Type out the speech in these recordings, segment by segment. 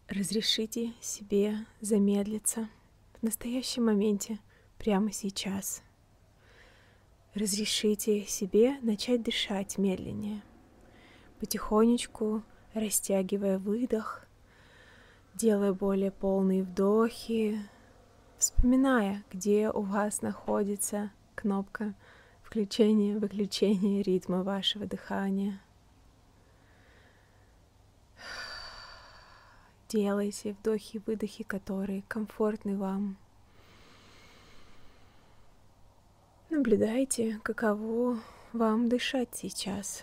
Разрешите себе замедлиться в настоящем моменте, прямо сейчас. Разрешите себе начать дышать медленнее, потихонечку растягивая выдох, делая более полные вдохи, вспоминая, где у вас находится кнопка включения-выключения ритма вашего дыхания. Делайте вдохи и выдохи, которые комфортны вам. Наблюдайте, каково вам дышать сейчас.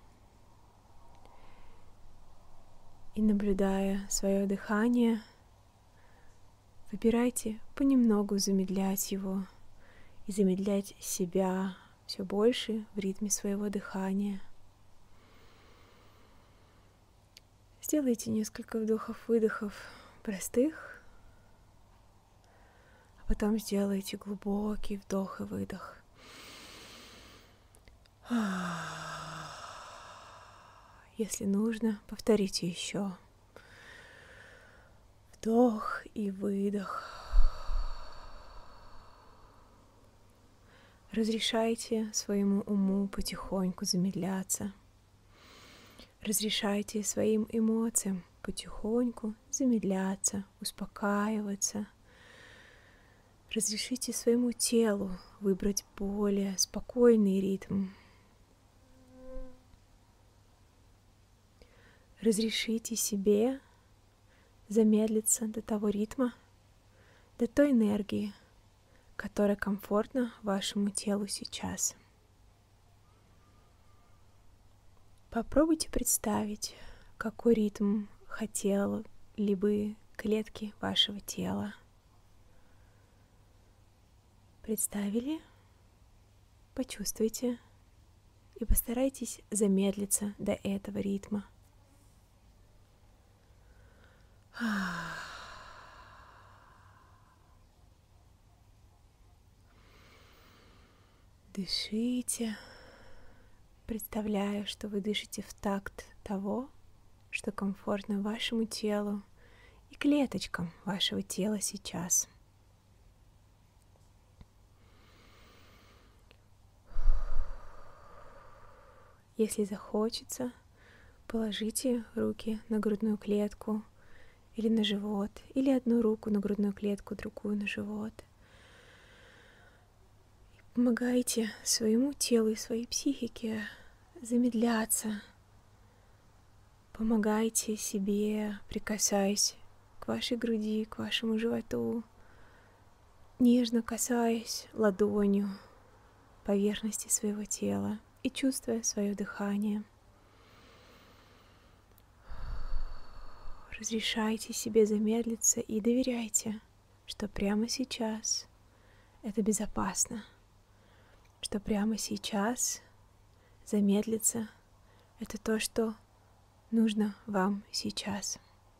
И наблюдая свое дыхание, выбирайте понемногу замедлять его и замедлять себя все больше в ритме своего дыхания. Сделайте несколько вдохов-выдохов простых, а потом сделайте глубокий вдох и выдох. Если нужно, повторите еще. Вдох и выдох. Разрешайте своему уму потихоньку замедляться. Разрешайте своим эмоциям потихоньку замедляться, успокаиваться. Разрешите своему телу выбрать более спокойный ритм. Разрешите себе замедлиться до того ритма, до той энергии, которая комфортна вашему телу сейчас. Попробуйте представить, какой ритм хотели бы клетки вашего тела. Представили? Почувствуйте и постарайтесь замедлиться до этого ритма. Дышите, представляя, что вы дышите в такт того, что комфортно вашему телу и клеточкам вашего тела сейчас. Если захочется, положите руки на грудную клетку или на живот, или одну руку на грудную клетку, другую на живот. Помогайте своему телу и своей психике замедляться. Помогайте себе, прикасаясь к вашей груди, к вашему животу, нежно касаясь ладонью поверхности своего тела и чувствуя свое дыхание. Разрешайте себе замедлиться и доверяйте, что прямо сейчас это безопасно, что прямо сейчас замедлиться — это то, что нужно вам сейчас.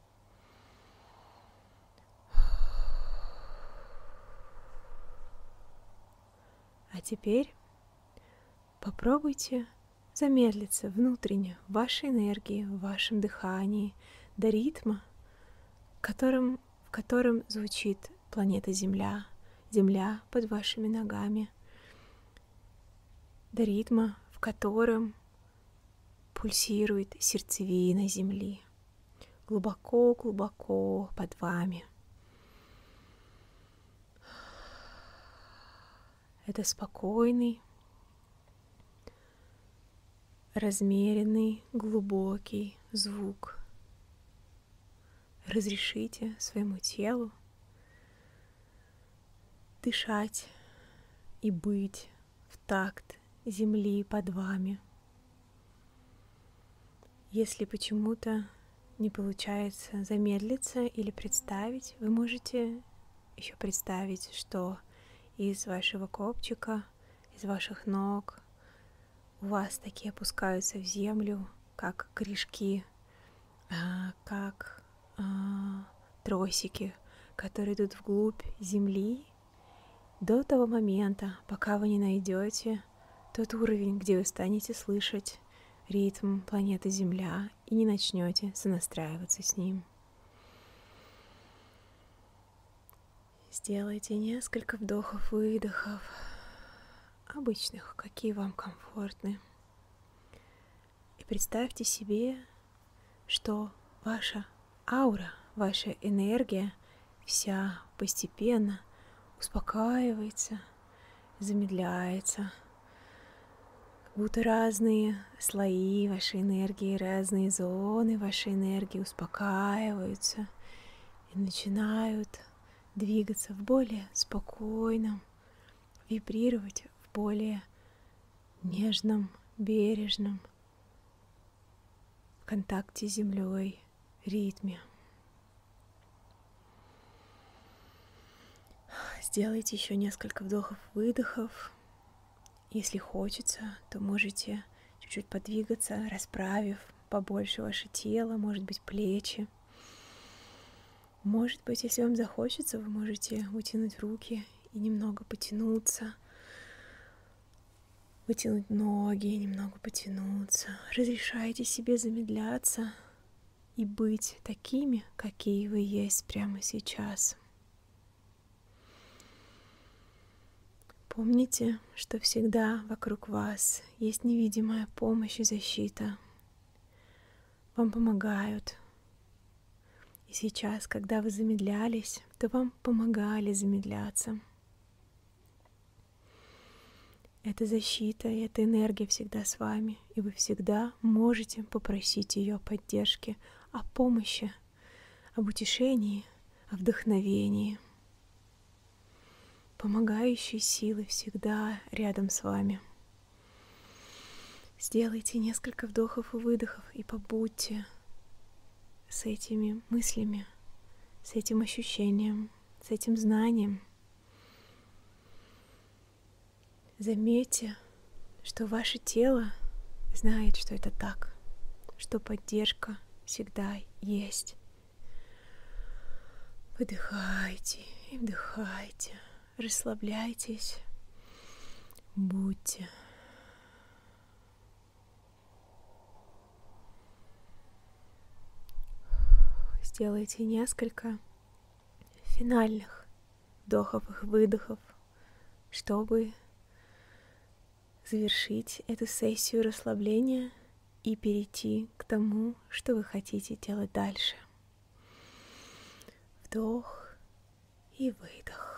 А теперь попробуйте замедлиться внутренне в вашей энергии, в вашем дыхании до ритма, в котором звучит планета Земля, Земля под вашими ногами, до ритма, в котором пульсирует сердцевина Земли, глубоко-глубоко под вами. Это спокойный, размеренный, глубокий звук. Разрешите своему телу дышать и быть в такт Земли под вами. Если почему-то не получается замедлиться или представить, вы можете еще представить, что из вашего копчика, из ваших ног у вас такие опускаются в землю, как корешки, как тросики, которые идут вглубь земли до того момента, пока вы не найдете тот уровень, где вы станете слышать ритм планеты Земля и не начнете сонастраиваться с ним. Сделайте несколько вдохов-выдохов, обычных, какие вам комфортны. И представьте себе, что ваша аура, ваша энергия вся постепенно успокаивается, замедляется. Как будто разные слои вашей энергии, разные зоны вашей энергии успокаиваются и начинают двигаться в более спокойном, вибрировать в более нежном, бережном, в контакте с землей ритме. Сделайте еще несколько вдохов-выдохов. Если хочется, то можете чуть-чуть подвигаться, расправив побольше ваше тело, может быть, плечи. Может быть, если вам захочется, вы можете вытянуть руки и немного потянуться, вытянуть ноги и немного потянуться. Разрешайте себе замедляться и быть такими, какие вы есть прямо сейчас. Помните, что всегда вокруг вас есть невидимая помощь и защита. Вам помогают. И сейчас, когда вы замедлялись, то вам помогали замедляться. Эта защита и эта энергия всегда с вами, и вы всегда можете попросить ее поддержки, о помощи, об утешении, о вдохновении. Помогающие силы всегда рядом с вами. Сделайте несколько вдохов и выдохов и побудьте с этими мыслями, с этим ощущением, с этим знанием. Заметьте, что ваше тело знает, что это так, что поддержка всегда есть. Выдыхайте и вдыхайте, расслабляйтесь, будьте. Сделайте несколько финальных вдохов и выдохов, чтобы завершить эту сессию расслабления и перейти к тому, что вы хотите делать дальше. Вдох и выдох.